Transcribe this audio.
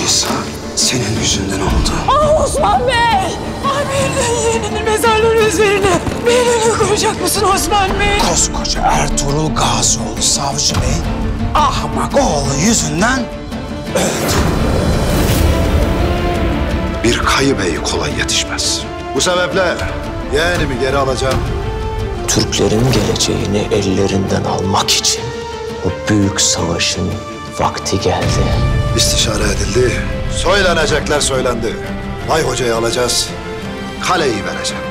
olduysa senin yüzünden oldu. Ah Osman Bey! Abiyle yeğeninin mezarları üzerine beni koyacak mısın Osman Bey? Koskoca Ertuğrul Gazioğlu Savcı Bey ahmak oğlu yüzünden öldü. Bir Kayı Bey kolay yetişmez. Bu sebeple yeğenimi geri alacağım. Türklerin geleceğini ellerinden almak için bu büyük savaşın vakti geldi. İstişare edildi. Söylenecekler söylendi. Bay Hoca'yı alacağız. Kaleyi vereceğim.